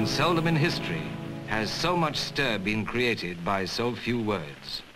and seldom in history has so much stir been created by so few words.